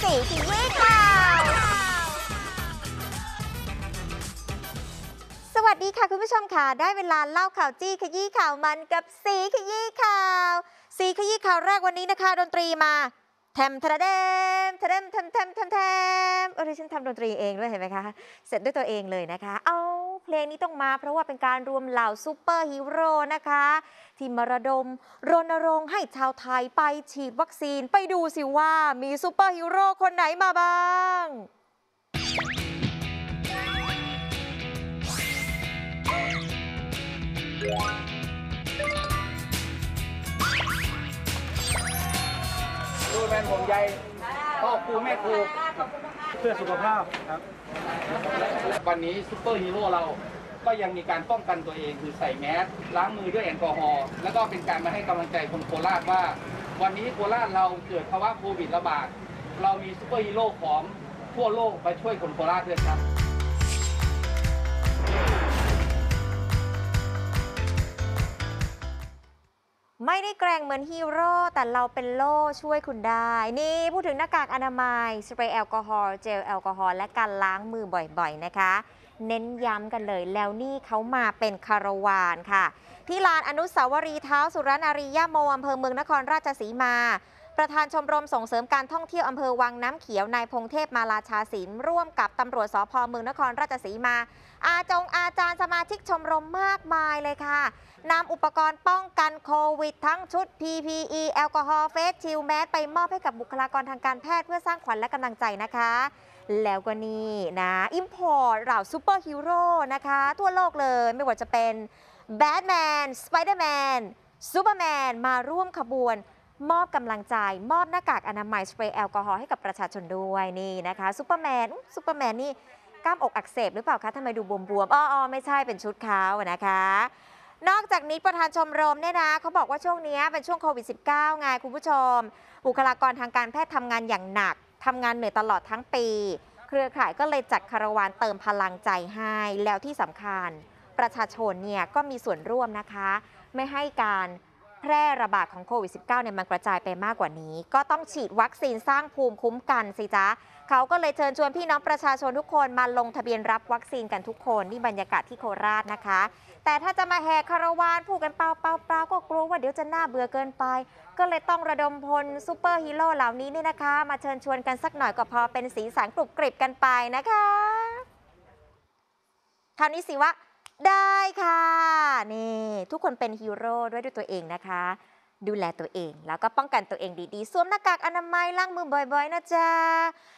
สีขยี้ข่าวสวัสดีค่ะคุณผู้ชมค่ะได้เวลาเล่าข่าวจี้ขยี้ข่าวมันกับสีขยี้ข่าวสีขยี้ข่าวแรกวันนี้นะคะดนตรีมาแทมทะเดมทะเดมแทมแทมแทมแทมดิฉันทำดนตรีเองด้วยเห็นไหมคะเสร็จด้วยตัวเองเลยนะคะเอาเพลงนี้ต้องมาเพราะว่าเป็นการรวมเหล่าซูเปอร์ฮีโร่นะคะที่มาระดมรณรงค์ให้ชาวไทยไปฉีดวัคซีนไปดูสิว่ามีซูเปอร์ฮีโร่คนไหนมาบ้างดูแลห่วงใยพ่อครูแม่ครูเพื่อสุขภาพครับวันนี้ซุปเปอร์ฮีโร่เราก็ยังมีการป้องกันตัวเองคือใส่แมสล้างมือด้วยแอลกอฮอล์แล้วก็เป็นการมาให้กำลังใจคนโคราชว่าวันนี้โคราชเราเกิดภาวะโควิดระบาดเรามีซุปเปอร์ฮีโร่ของทั่วโลกมาช่วยคนโคราชด้วยครับไม่ได้แกร่งเหมือนฮีโร่แต่เราเป็นโล่ช่วยคุณได้นี่พูดถึงหน้ากากอนามัยสเปรย์แอลกอฮอล์เจลแอลกอฮอล์และการล้างมือบ่อยๆนะคะเน้นย้ำกันเลยแล้วนี่เขามาเป็นคาราวานค่ะที่ลานอนุสาวรีย์เท้าสุรนารีย่าโมอำเภอเมืองนครราชสีมาประธานชมรมส่งเสริมการท่องเที่ยวอำเภอวังน้ำเขียวนายพงเทพมาลาชาศิลป์ร่วมกับตำรวจสภ.เมืองนครราชสีมาอาจารย์สมาชิกชมรมมากมายเลยค่ะนำอุปกรณ์ป้องกันโควิดทั้งชุด PPE แอลกอฮอล์เฟสชิลแมสไปมอบให้กับบุคลากรทางการแพทย์เพื่อสร้างขวัญและกำลังใจนะคะแล้วก็นี่นะอิมพอร์ตเหล่าซูเปอร์ฮีโร่นะคะทั่วโลกเลยไม่ว่าจะเป็นแบทแมนสไปเดอร์แมนซูเปอร์แมนมาร่วมขบวนมอบกำลังใจมอบหน้ากากอนามัยสเปรย์แอลกอฮอล์ให้กับประชาชนด้วยนี่นะคะซูเปอร์แมนนี่กล้ามอกอักเสบหรือเปล่าคะทำไมดูบวมๆอ๋อไม่ใช่เป็นชุดเขานะคะนอกจากนี้ประธานชมรมเนี่ยนะเขาบอกว่าช่วงนี้เป็นช่วงโควิด -19 ไงคุณผู้ชมบุคลากรทางการแพทย์ทำงานอย่างหนักทำงานเหนื่อยตลอดทั้งปีเครือข่ายก็เลยจัดคาราวานเติมพลังใจให้แล้วที่สำคัญประชาชนเนี่ยก็มีส่วนร่วมนะคะไม่ให้การแพร่ระบาดของโควิด -19 เนี่ยมันกระจายไปมากกว่านี้ก็ต้องฉีดวัคซีนสร้างภูมิคุ้มกันสิจ๊ะเขาก็เลยเชิญชวนพี่น้องประชาชนทุกคนมาลงทะเบียนรับวัคซีนกันทุกคนนี่บรรยากาศที่โคราชนะคะแต่ถ้าจะมาแห่คาราวานพูดกันเปล่าก็กลัวว่าเดี๋ยวจะน่าเบื่อเกินไปก็เลยต้องระดมพลซูเปอร์ฮีโร่เหล่านี้นี่นะคะมาเชิญชวนกันสักหน่อยก็พอเป็นสีสันกรุบกริบกันไปนะคะคราวนี้สิวะได้ค่ะนี่ทุกคนเป็นฮีโร่ด้วยตัวเองนะคะดูแลตัวเองแล้วก็ป้องกันตัวเองดีๆสวมหน้ากากอนามัยล้างมือบ่อยๆนะจ๊ะ